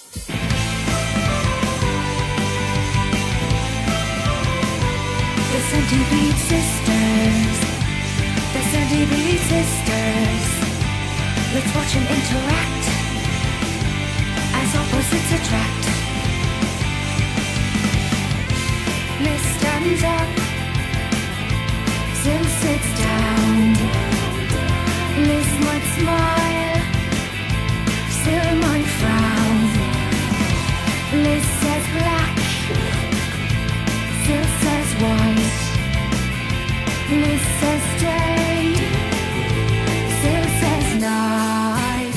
The Centipede Sisters. The Centipede Sisters. Let's watch them interact as opposites attract. Liz stands up, Sil sits down. Liz might smile, Sil might frown. Liz says black, Sil says white. Liz says day, Sil says night.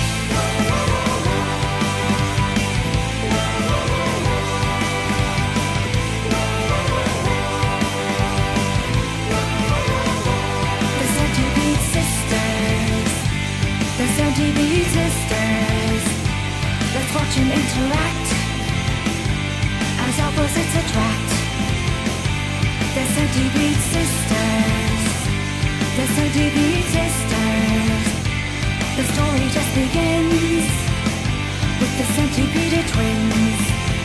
The Centipede Sisters. The Centipede Sisters. Let's watch them interact as opposites attract. The Centipede Sisters. The Centipede Sisters. The story just begins with the Centipede twins.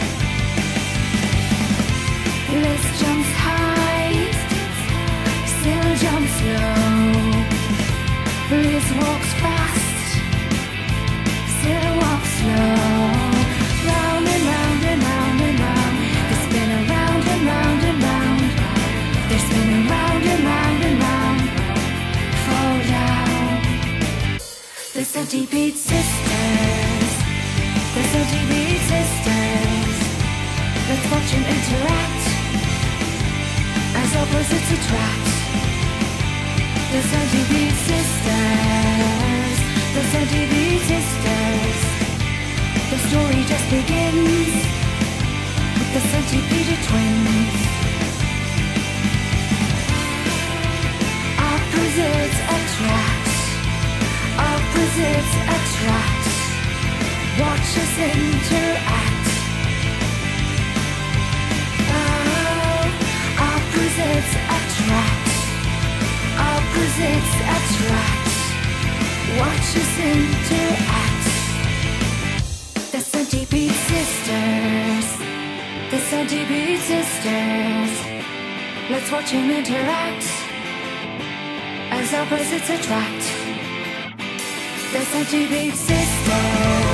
Liz jumps high, Sil jumps low. Liz walks fast, Sil walks slow. Round and round and round and round. They spin around and round and round. They're spinning round and round and round. Fall down. The Centipede Sisters. The Centipede Sisters. Let's watch them interact as opposites attract. The Centipede Sisters. The Centipede Sisters. The story just begins with the Centipede twins. Opposites attract. Opposites attract. Watch us interact. Oh, opposites attract. Opposites attract. Watch us interact. The Centipede Sisters. The Centipede Sisters. Let's watch them interact as opposites attract. The Centipede Sisters.